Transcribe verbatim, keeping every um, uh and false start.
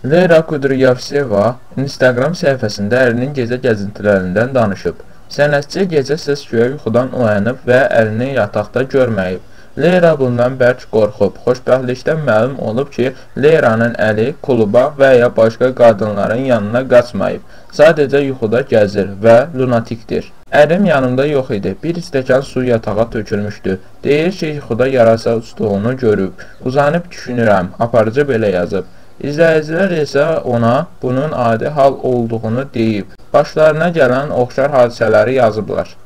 Leyla Kudryavseva Instagram səhifəsində ərinin gecə gəzintilərindən danışıb. Sənətçi gecə səs-küyə yuxudan oyanıb və ərini yataqda görməyib. Leyla bundan bərk qorxub. Xoşbəxtlikdən məlum olub ki, Leylanın əli kluba və ya başqa qadınların yanına qaçmayıb. Sadəcə yuxuda gəzir və lunatikdir. Ərim yanımda yox idi. Bir stəkan su yatağa tökülmüşdü. Deyir ki, yuxuda yarasa uçduğunu görüb. Uzanıb düşünürəm. Aparıcı belə yazıb. İzləyicilər isə ona bunun adi hal olduğunu deyib. Başlarına gələn oxşar hadisələri yazıblar.